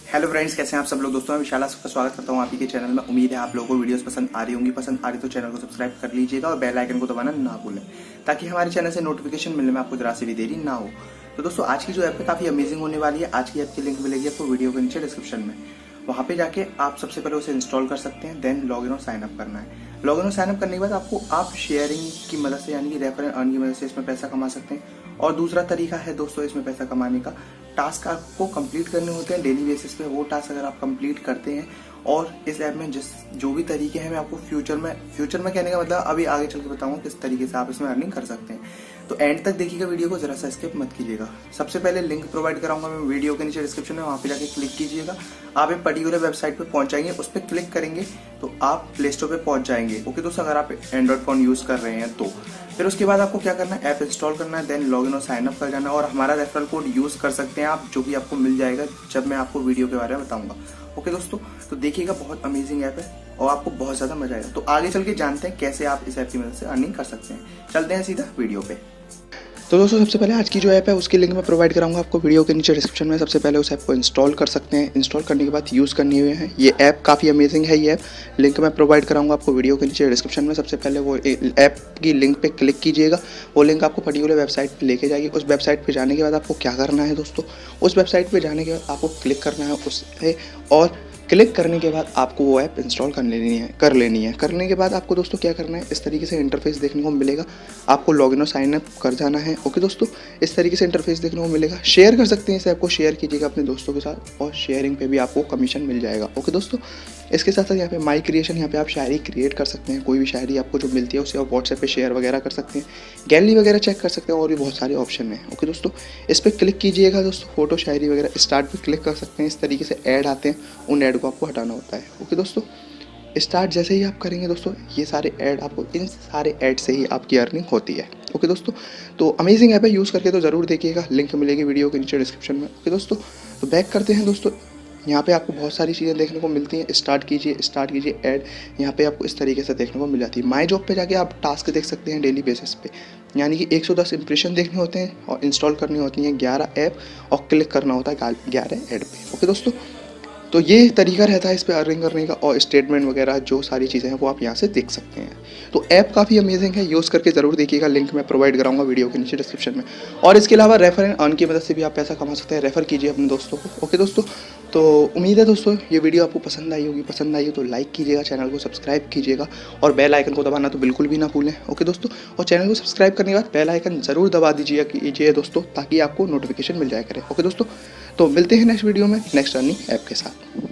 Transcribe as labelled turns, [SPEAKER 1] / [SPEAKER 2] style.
[SPEAKER 1] Hello friends, कैसे हैं आप सब लोग। दोस्तों मैं विशाल का स्वागत करता हूं आप ही के चैनल में। उम्मीद है आप लोगों को वीडियोस पसंद आ रही होंगी। पसंद आ रही तो चैनल को सब्सक्राइब कर लीजिएगा और बेल आइकन को दबाना ना भूलें, ताकि हमारे चैनल से नोटिफिकेशन मिलने में आपको जरा सी भी देरी ना हो। तो दोस्तों आज की जो ऐप है काफी अमेजिंग होने वाली है। आज की ऐप की लिंक मिलेगी आपको वीडियो के नीचे डिस्क्रिप्शन में। वहां पे जाके आप सबसे पहले उसे इंस्टॉल कर सकते हैं, देन लॉग इन और साइन अप करना है। लॉग इन और साइन अप करने के बाद आप शेयरिंग की मदद से यानी कि रेफर एंड अर्न की मदद से इसमें पैसा कमा सकते हैं। और दूसरा तरीका है दोस्तों इसमें पैसा कमाने का, टास्क आपको कंप्लीट करने होते हैं डेली बेसिस पे। वो टास्क अगर आप कंप्लीट करते हैं और इस ऐप में जो भी तरीके हैं मैं आपको फ्यूचर में कहने का मतलब अभी आगे चल के बताऊंगा किस तरीके से आप इसमें अर्निंग कर सकते हैं। तो एंड तक देखिएगा वीडियो को, जरा सा स्किप मत कीजिएगा। सबसे पहले लिंक प्रोवाइड कराऊंगा मैं वीडियो के नीचे डिस्क्रिप्शन में, वहां पे जाके क्लिक कीजिएगा। आप एक पर्टिकुलर वेबसाइट पे पहुंच जाएंगे, उस पर क्लिक करेंगे तो आप प्ले स्टोर पे पहुंच जाएंगे। ओके दोस्तों, अगर आप एंड्रॉइड फोन यूज कर रहे हैं तो फिर उसके बाद आपको क्या करना है, ऐप इंस्टॉल करना है, देन लॉग इन और साइन अप कर जाना है। और हमारा रेफरल कोड यूज कर सकते हैं आप, जो कि आपको मिल जाएगा जब मैं आपको वीडियो के बारे में बताऊंगा। ओके दोस्तों, तो देखिएगा बहुत अमेजिंग ऐप है और आपको बहुत ज्यादा मजा आएगा। तो आगे चल के जानते हैं कैसे आप इस ऐप की मदद से अर्निंग कर सकते हैं। चलते हैं सीधा वीडियो पे। तो दोस्तों सबसे पहले आज की जो ऐप है उसकी लिंक मैं प्रोवाइड कराऊंगा आपको वीडियो के नीचे डिस्क्रिप्शन में। सबसे पहले उस ऐप को इंस्टॉल कर सकते हैं। इंस्टॉल करने के बाद यूज़ करनी हुई है। ये ऐप काफ़ी अमेजिंग है। ये ऐप लिंक मैं प्रोवाइड कराऊंगा आपको वीडियो के नीचे डिस्क्रिप्शन में। सबसे पहले वो ऐप की लिंक पे क्लिक कीजिएगा। वो लिंक आपको पर्टिकुलर वेबसाइट पे लेके जाएगी। उस वेबसाइट पे जाने के बाद आपको क्या करना है दोस्तों, उस वेबसाइट पे जाने के बाद आपको क्लिक करना है उस और क्लिक करने के बाद आपको वो ऐप इंस्टॉल कर लेनी है। करने के बाद आपको दोस्तों क्या करना है, इस तरीके से इंटरफेस देखने को मिलेगा। आपको लॉगिन और साइन अप कर जाना है। ओके दोस्तों, इस तरीके से इंटरफेस देखने को मिलेगा। शेयर कर सकते हैं इस ऐप को, शेयर कीजिएगा अपने दोस्तों के साथ और शेयरिंग पे भी आपको कमीशन मिल जाएगा। ओके दोस्तों, इसके साथ साथ यहाँ पे माई क्रिएशन, यहाँ पे आप शायरी क्रिएट कर सकते हैं। कोई भी शायरी आपको जो मिलती है उसे आप व्हाट्सएप पे शेयर वगैरह कर सकते हैं। गैलरी वगैरह चेक कर सकते हैं और भी बहुत सारे ऑप्शन हैं। ओके दोस्तों, इस पर क्लिक कीजिएगा दोस्तों। फोटो शायरी वगैरह स्टार्ट पे क्लिक कर सकते हैं। इस तरीके से ऐड आते हैं, उन ऐड को आपको हटाना होता है। ओके दोस्तों, स्टार्ट जैसे ही आप करेंगे दोस्तों, ये सारे ऐड आपको, इन सारे ऐड से ही आपकी अर्निंग होती है। ओके दोस्तों, तो अमेजिंग ऐप है, यूज़ करके तो ज़रूर देखिएगा। लिंक मिलेगी वीडियो के नीचे डिस्क्रिप्शन में। ओके दोस्तों, तो बैक करते हैं दोस्तों। यहाँ पे आपको बहुत सारी चीज़ें देखने को मिलती हैं। स्टार्ट कीजिए ऐड। यहाँ पे आपको इस तरीके से देखने को मिल जाती है। माई जॉब पे जाके आप टास्क देख सकते हैं डेली बेसिस पे, यानी कि 110 इंप्रेशन देखने होते हैं और इंस्टॉल करनी होती हैं 11 ऐप और क्लिक करना होता है 11 ऐड पे। ओके दोस्तों, तो ये तरीका रहता है इस पर अर्निंग करने का। और स्टेटमेंट वगैरह जो सारी चीज़ें हैं वो आप यहाँ से देख सकते हैं। तो ऐप काफ़ी अमेजिंग है, यूज़ करके ज़रूर देखिएगा। लिंक मैं प्रोवाइड कराऊंगा वीडियो के नीचे डिस्क्रिप्शन में। और इसके अलावा रेफर एंड अर्न की मदद से भी आप पैसा कमा सकते हैं। रेफर कीजिए अपने दोस्तों को। ओके दोस्तों, तो उम्मीद है दोस्तों ये वीडियो आपको पसंद आई होगी। पसंद आई हो तो लाइक कीजिएगा, चैनल को सब्सक्राइब कीजिएगा और बेल आइकन को दबाना तो बिल्कुल भी ना भूलें। ओके दोस्तों, और चैनल को सब्सक्राइब करने के बाद बेल आइकन ज़रूर दबा दीजिए दोस्तों, ताकि आपको नोटिफिकेशन मिल जाया करे। ओके दोस्तों, तो मिलते हैं नेक्स्ट वीडियो में नेक्स्ट अर्निंग ऐप के साथ।